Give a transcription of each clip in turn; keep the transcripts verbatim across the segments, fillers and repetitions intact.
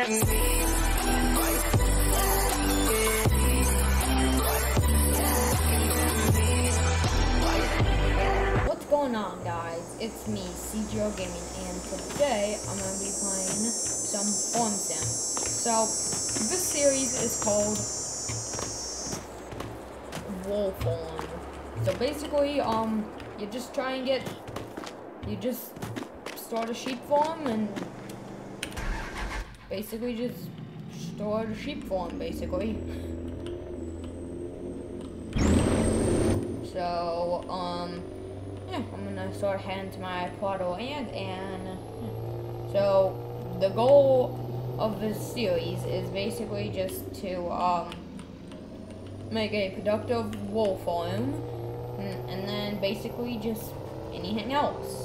What's going on, guys? It's me, C G O Gaming, and today I'm going to be playing some Farm Sim. So, this series is called Wool Farm. So basically, um, you just try and get, you just start a sheep farm and basically just start a sheep farm, basically. So, um, yeah, I'm gonna start heading to my plot of land, and yeah. So the goal of this series is basically just to, um, make a productive wool farm, and, and then basically just anything else.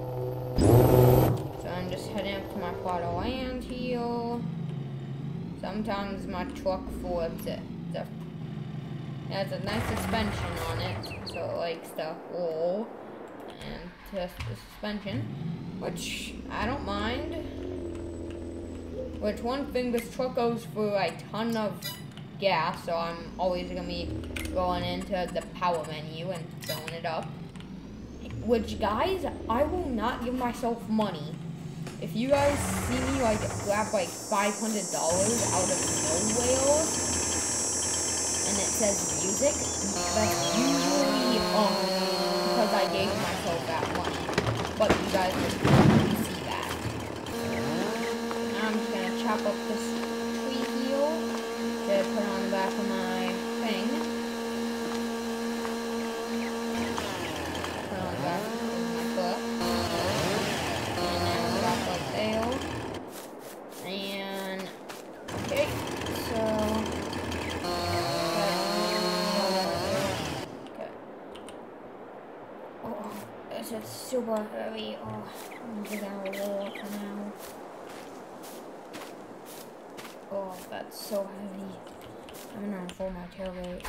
So I'm just heading up to my plot of land here. Sometimes my truck flips it. The, it has a nice suspension on it, so it likes to roll and test the suspension, which I don't mind. Which one thing, this truck goes through a ton of gas, so I'm always gonna be going into the power menu and filling it up. Which, guys, I will not give myself money. If you guys see me like grab like five hundred dollars out of nowhere and it says music, that's usually um because I gave myself that money. But you guys will see that. I'm just gonna chop up this tree here to put on the back of my thing. Put on the back of my foot. And then drop up there. And okay, so it's super heavy. Oh, I'm just gonna walk now. Oh, that's so heavy. I'm gonna unfold my tailgate.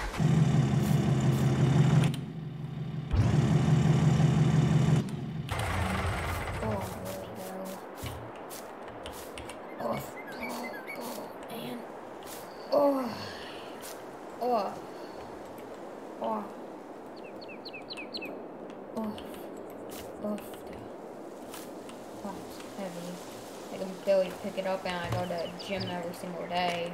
Oh, there we go. Oh, oh, oh, and oh, oh, oh. Oh, oh, that's heavy. I can barely pick it up, and I go to the gym every single day.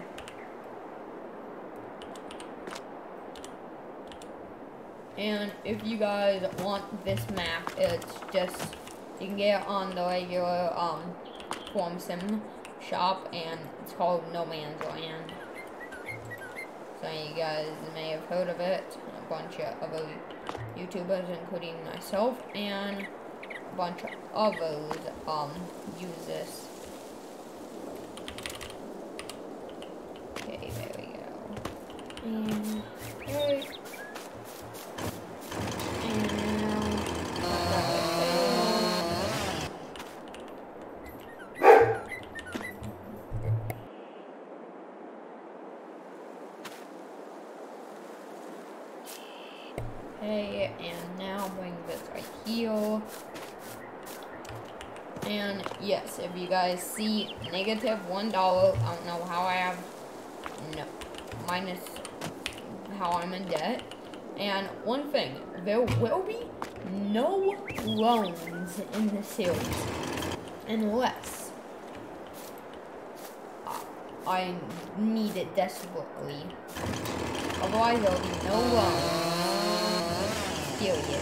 And if you guys want this map, it's just, you can get it on the regular um, Farm Sim shop, and it's called No Man's Land. So you guys may have heard of it. A bunch of other YouTubers, including myself, and a bunch of others um use this. Okay, there we go. And okay. And now put that right there. Okay, and now bring this right here. And yes, if you guys see negative one dollar, I don't know how I have no minus how I'm in debt. And one thing, there will be no loans in this series unless I need it desperately. Otherwise, there will be no loans. Period.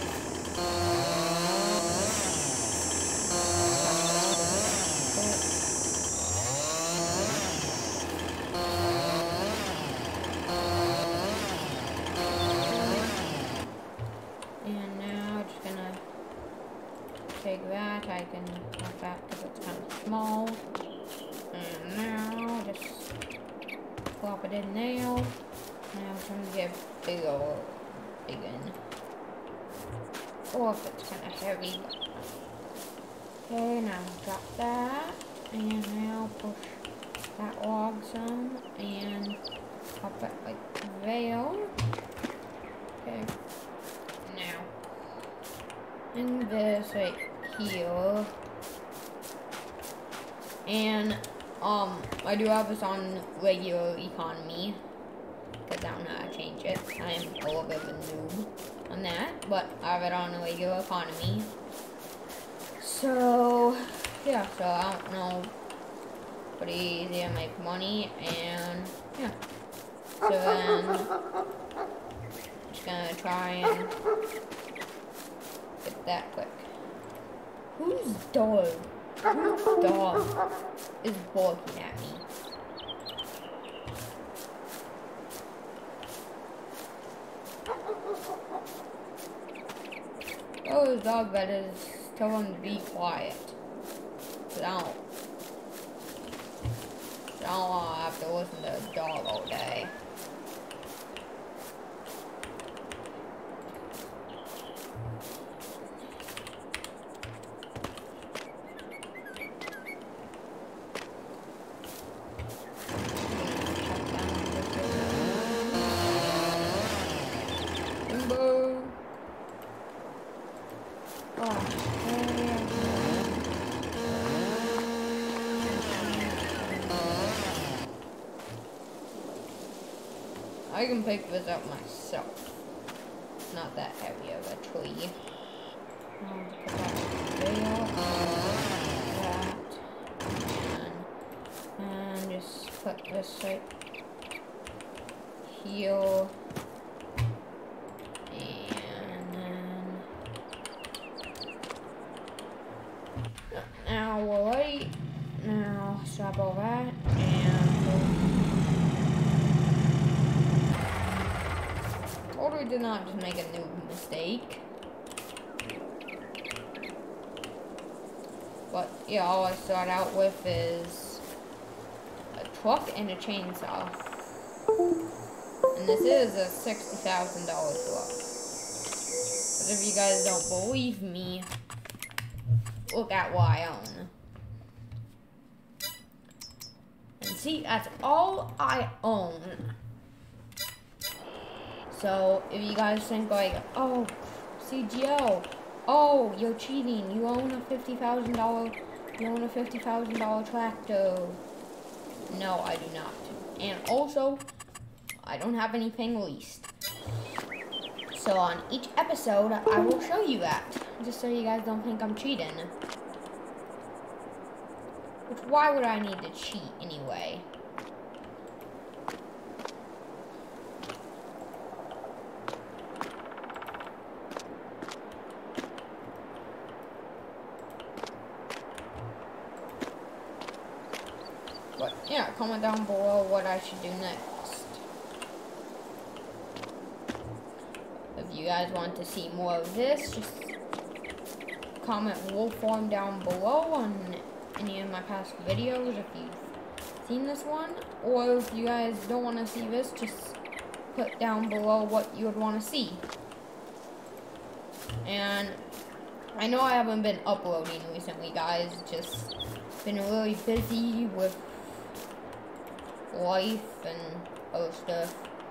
And now just gonna take that. I can knock that because it's kind of small. And now just plop it in there. Now it's gonna get bigger again. Oh, if it's kind of heavy. Okay, now drop that, and now push that log some, and pop it like there. Okay, now, in this right here, and Um, I do have this on regular economy, because I don't know how to change it. I am a little bit of a noob on that, but I have it on a regular economy. So, yeah, so I don't know. Pretty easy to make money, and yeah. So then, just gonna try and get that quick. Whose dog? Whose dog is barking at me? Oh, his dog better tell him to be quiet. Cause I don't, I don't want to have to listen to a dog all day. I can pick this up myself. It's not that heavy of a tree. I'll put that there, that, and, and just put this right here. And then now we're right. Now stop all that and totally did not just make a new mistake. But yeah, all I start out with is a truck and a chainsaw. And this is a sixty thousand dollar truck. But if you guys don't believe me, look at what I own. And see, that's all I own. So, if you guys think like, oh, C G L, oh, you're cheating, you own a fifty thousand dollar, you own a fifty thousand dollar tractor. No, I do not. And also, I don't have anything leased. So on each episode, I will show you that, just so you guys don't think I'm cheating. Which, why would I need to cheat anyway? But yeah, comment down below what I should do next. If you guys want to see more of this, just comment wolf form down below on any of my past videos if you've seen this one. Or if you guys don't want to see this, just put down below what you would want to see. And I know I haven't been uploading recently, guys. Just been really busy with life and other stuff.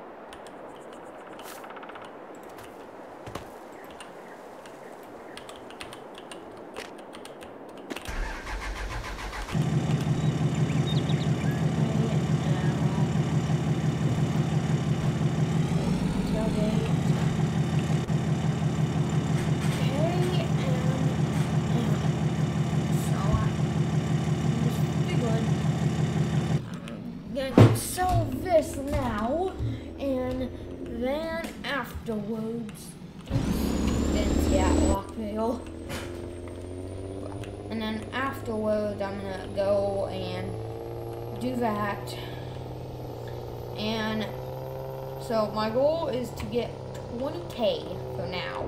Sell this now, and then afterwards, then yeah, Rockville. And then afterwards, I'm gonna go and do that. And so my goal is to get twenty K for now.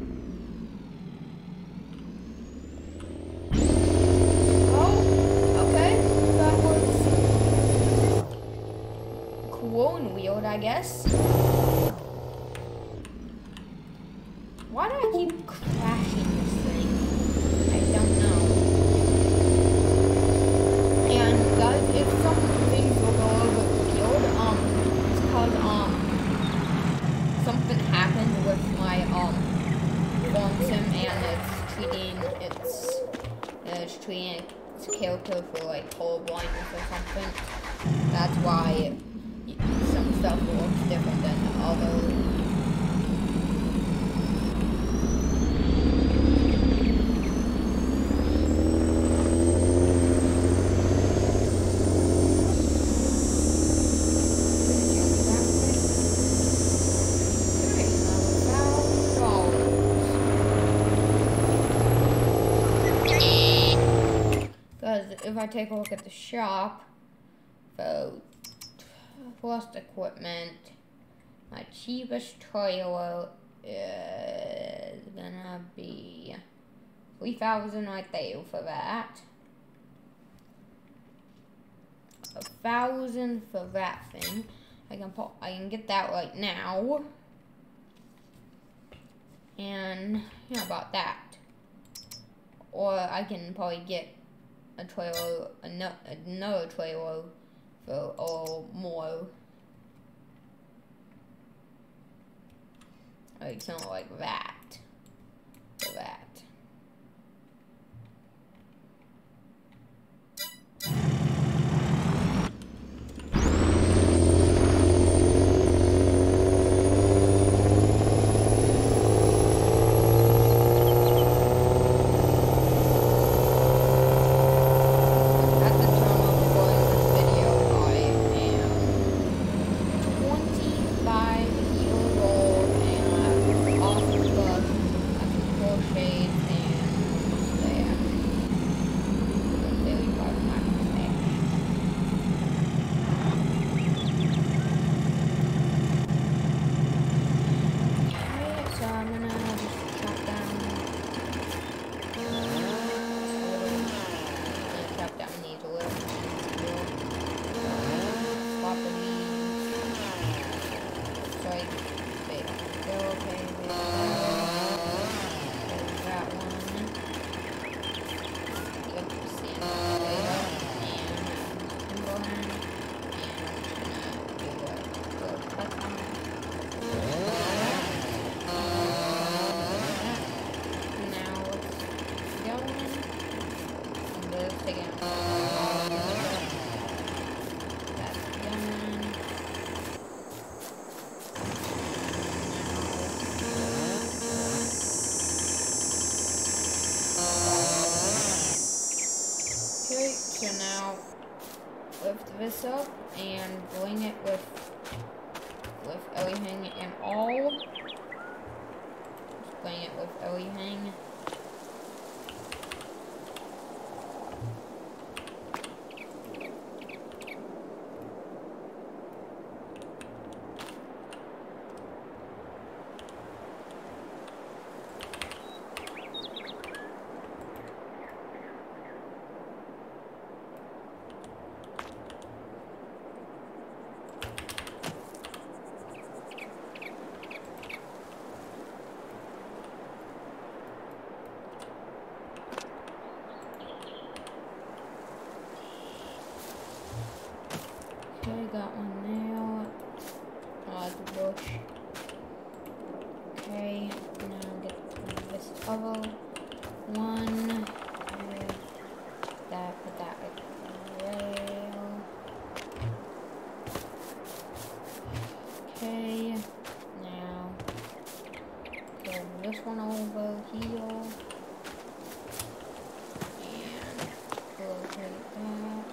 I guess. Why do I keep crashing this thing? I don't know. And guys, if some things will go over the field, um, it's because um something happened with my um farm sim, and it's treating its it's treating its character for like color blindness or something. That's why some stuff looks different than the other. If I take a look at the shop, so plus equipment, my cheapest trailer is gonna be three thousand right there for that. A thousand for that thing. I can put, I can get that right now. And how about that? Or I can probably get a trailer, another trailer for a little more. Like something like that. For that. So now lift this up and bring it with with everything and all. Just bring it with everything. Okay, got one nail. Oh, the bush. Okay, now get this other one. With that, put that with the rail. Okay, now pull this one over here. And rotate that.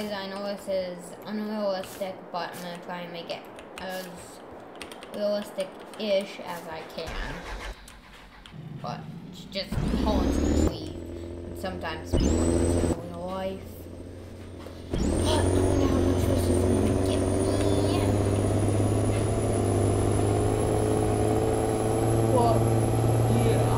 guys, I know this is unrealistic, but I'm gonna try and make it as realistic-ish as I can. But it's just pulling some trees. And sometimes people do this in real life. But I wonder how much this is gonna get me. Well, yeah.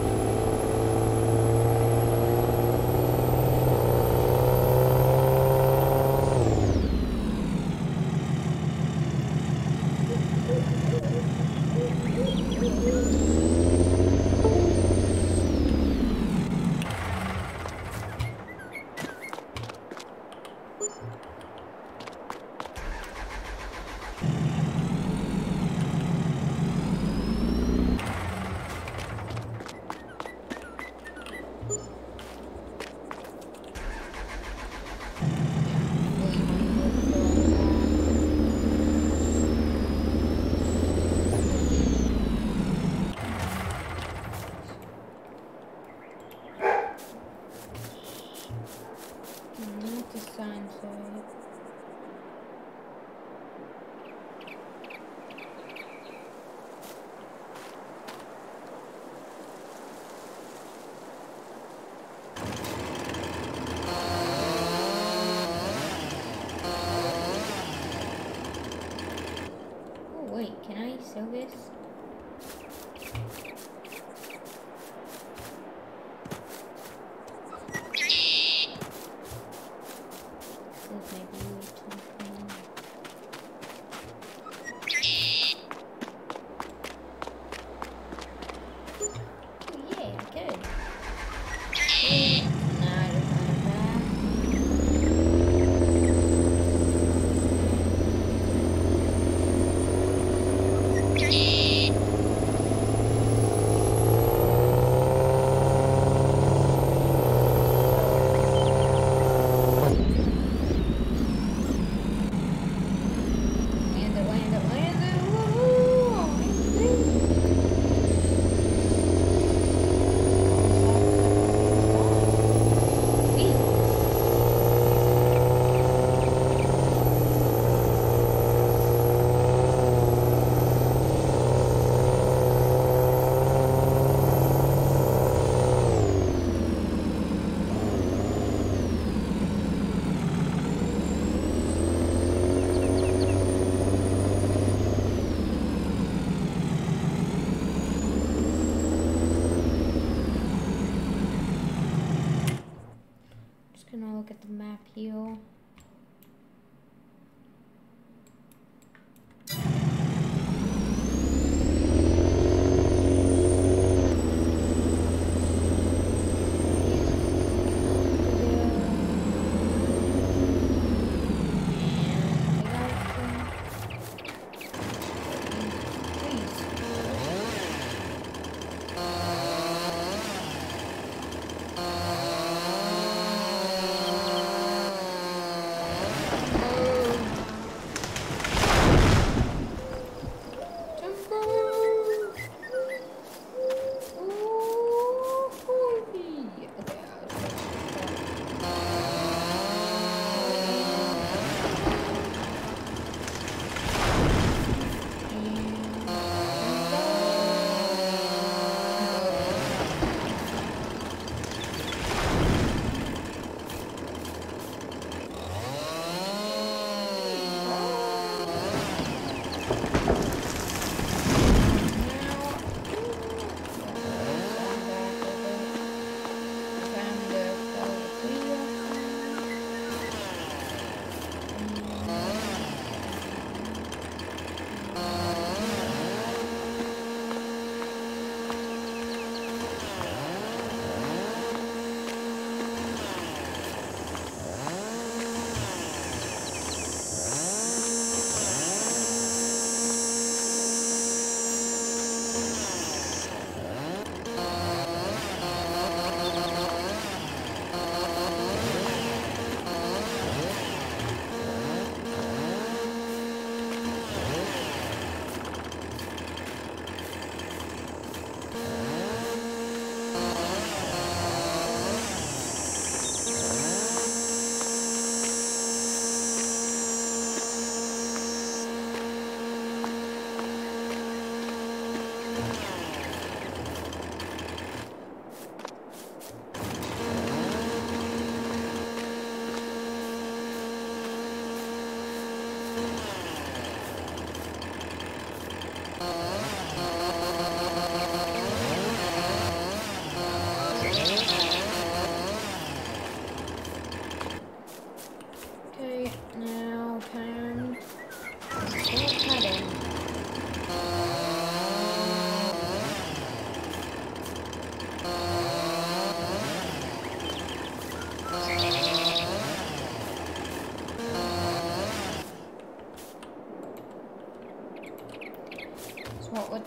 What the sign say? Oh wait, can I sell this? Gonna look at the map here.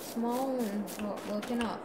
small and oh, looking up.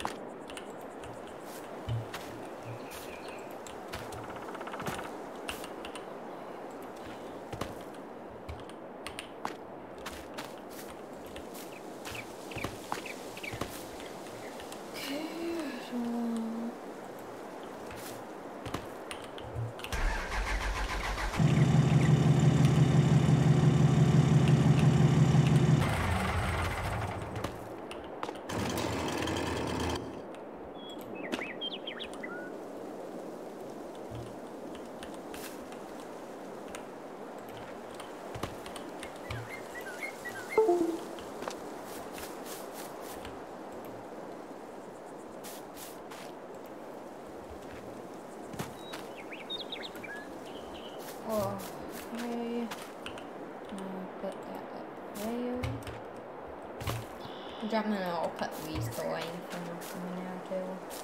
Oh, okay. I'll put that up there. I'm dropping it. I'll cut these going from coming out too.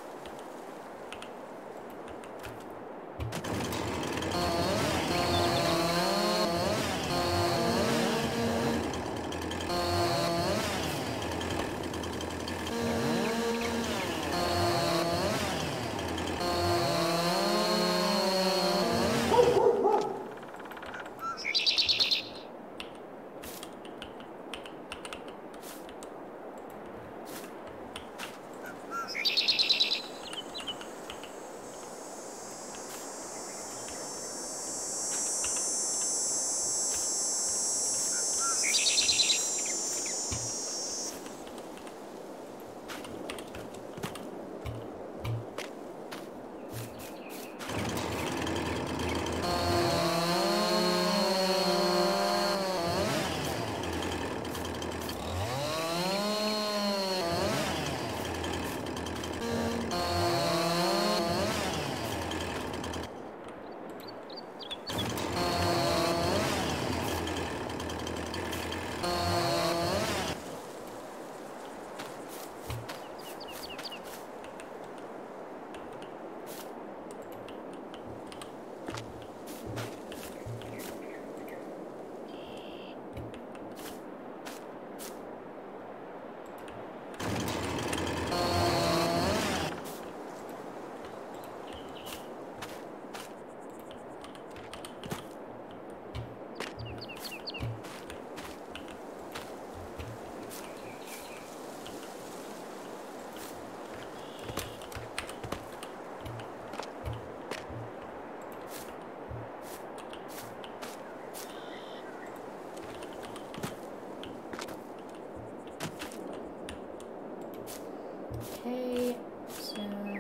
Okay, so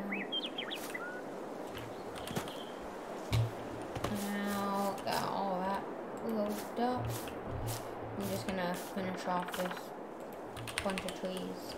now got all that loaded up. I'm just gonna finish off this bunch of trees.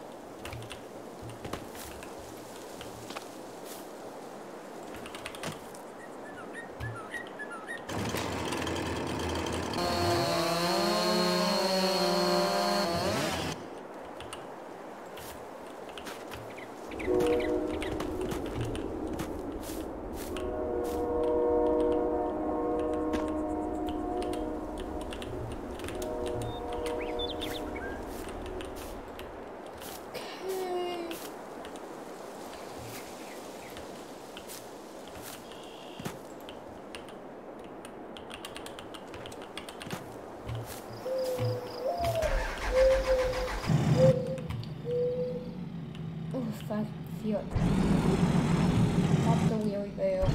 I feel it. Off the weary veil.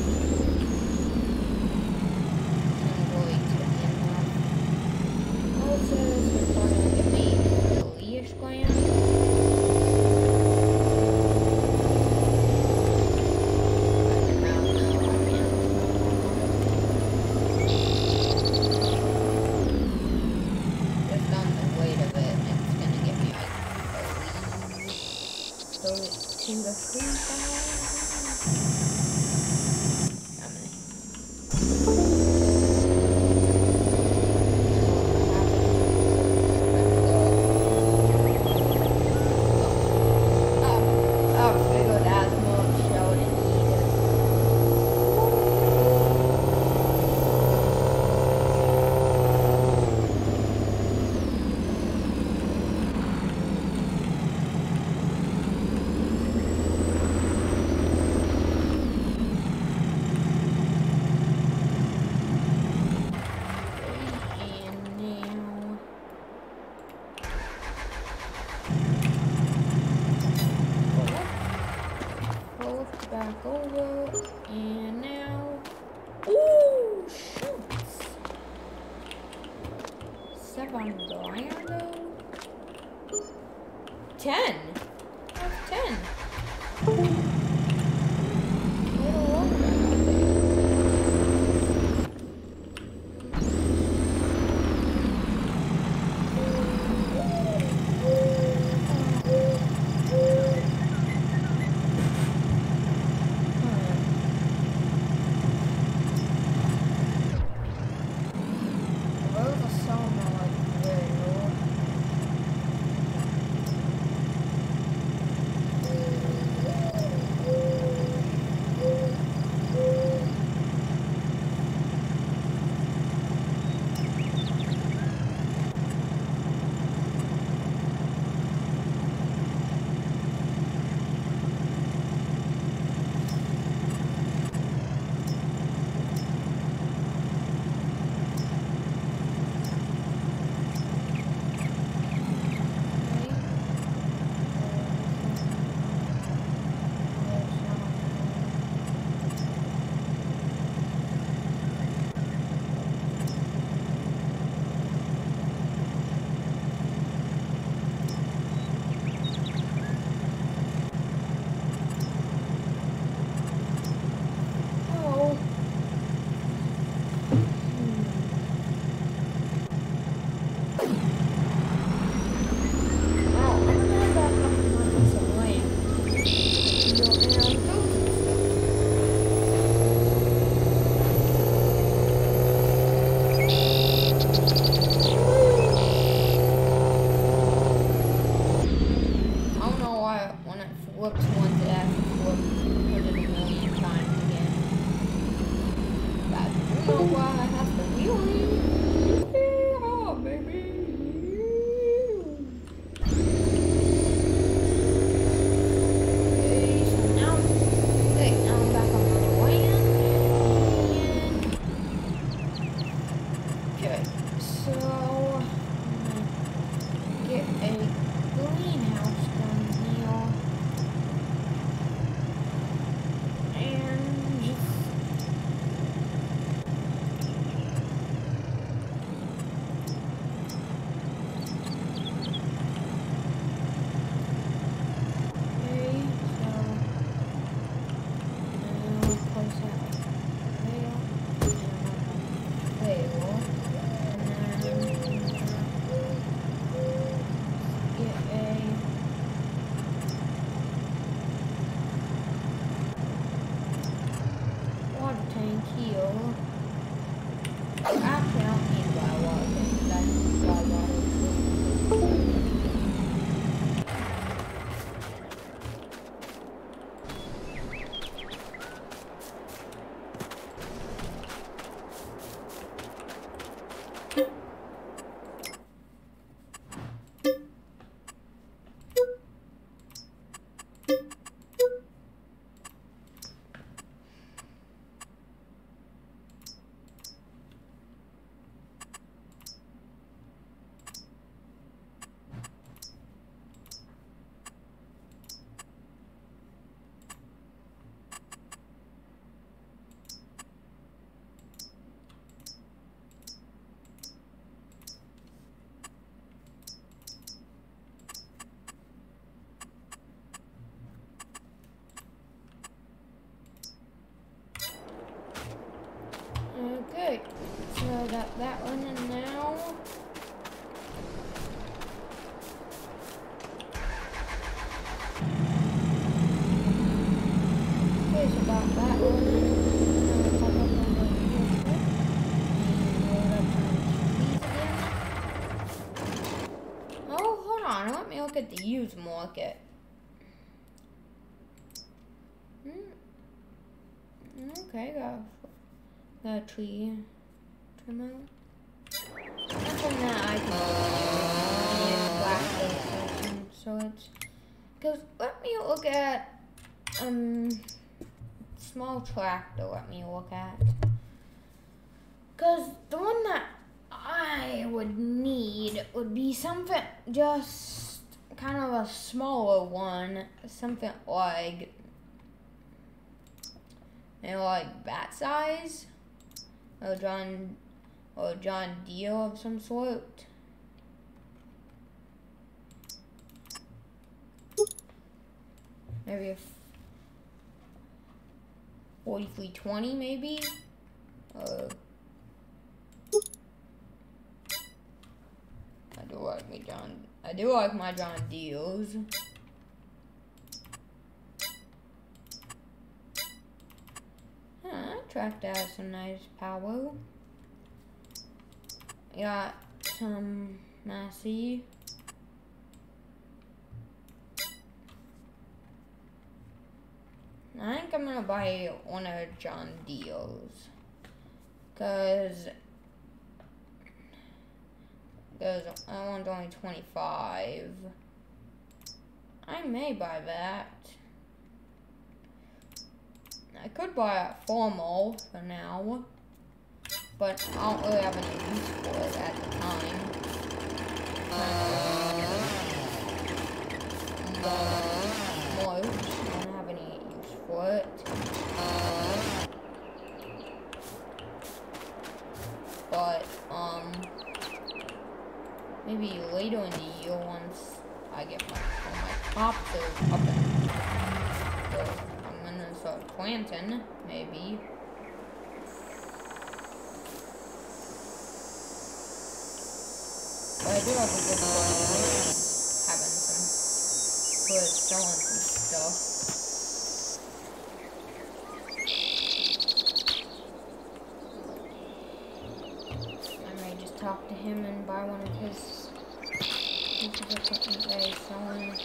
I'm going to the end now. Also, we're going to get me a leash gland. To the free How many? Oh, I figured as much, so I didn't need it. back over, and now, ooh, shoots. Seven grand though. Ten. That's ten. Little longer, I think. Okay, so I got that one in now. Okay, so got that one. Now we'll pop up on the here. And load up some these again. Oh, hold on. Let me look at the used market. Hmm. Okay, got got a tree trimmer. Nothing that I can use black. So it's because let me look at um small tractor. Let me look at because the one that I would need would be something just kind of a smaller one, something like Maybe like bat size? Or John, or John Deere of some sort? Maybe a forty-three twenty maybe? Uh, I do like my John, I do like my John Deeres. Huh, tractor has some nice power. Got some Massey. I think I'm gonna buy one of John Deere's, cause, cause that one's only twenty-five. I may buy that. I could buy a Formal for now, but I don't really have any use for it at the time. Uh, more, I don't have any use for it. But, um, maybe later in the year once I get my, my crops are up and so I'm gonna start planting, maybe. But I do have a good plan, having some good selling some stuff. I may just talk to him and buy one of his pieces of equipment that he's selling.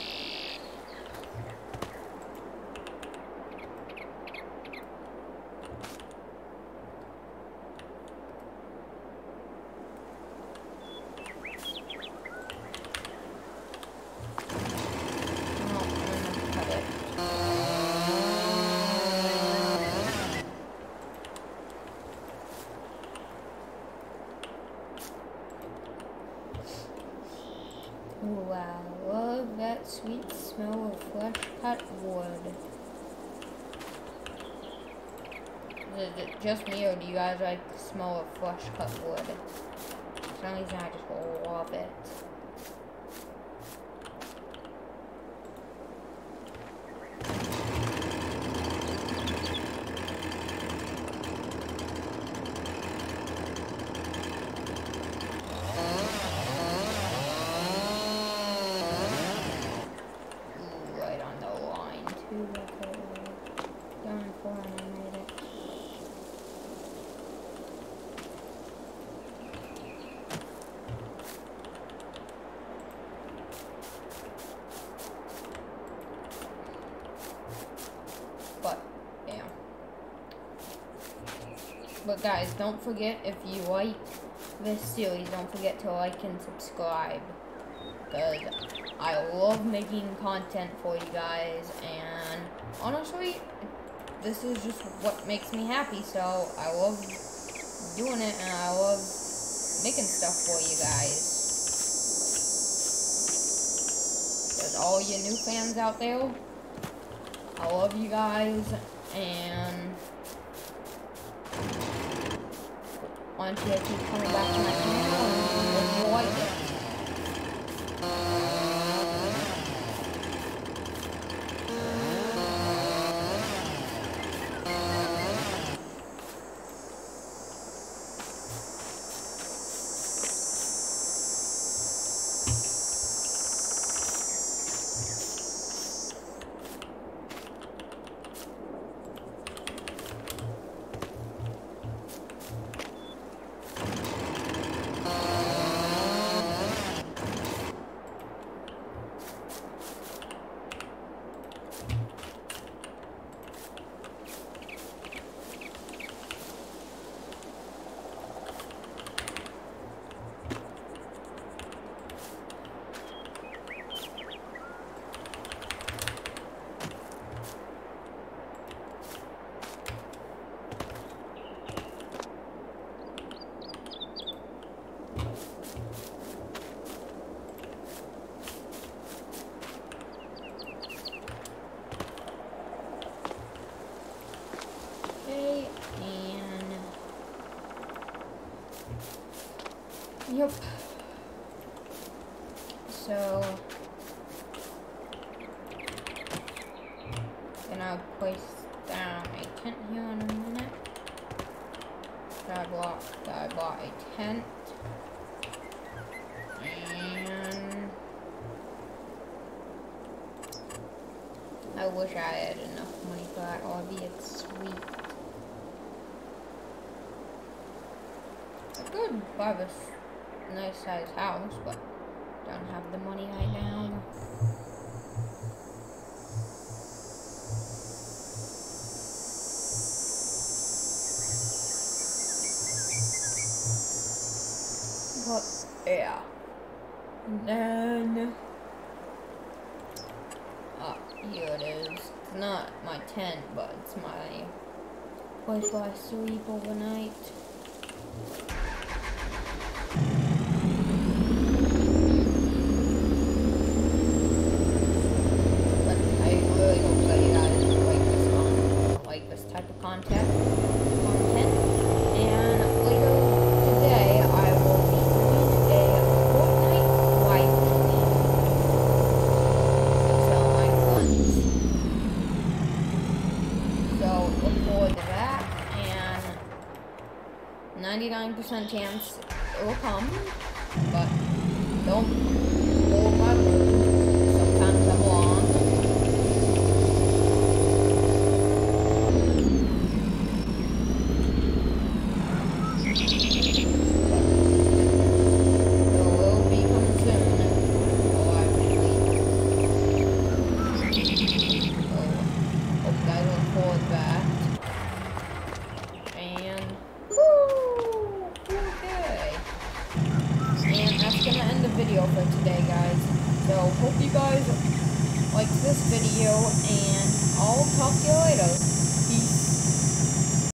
Ooh, I love that sweet smell of fresh cut wood. Is it just me, or do you guys like the smell of fresh cut wood? For some reason, I just love it. But, yeah. But guys, don't forget, if you like this series, don't forget to like and subscribe. Because I love making content for you guys, and honestly, this is just what makes me happy, so I love doing it, and I love making stuff for you guys. There's all you new fans out there. I love you guys, and why don't you keep coming back to my channel and if you like it. Yep. So, gonna place down a tent here in a minute. I bought, I bought a tent. And I wish I had enough money for that R V. It's sweet. I could buy this nice size house, but don't have the money right now. But yeah. And then uh, here it is. It's not my tent, but it's my place where I sleep overnight. But I really hope that you guys like this con like this type of content. Content. And later today I will be doing a Fortnite live stream to tell my friends. So look forward to that, and ninety-nine percent chance it will come, but don't hold my word. Sometimes I'm wrong. Video for today, guys. So hope you guys like this video, and I'll talk to you later.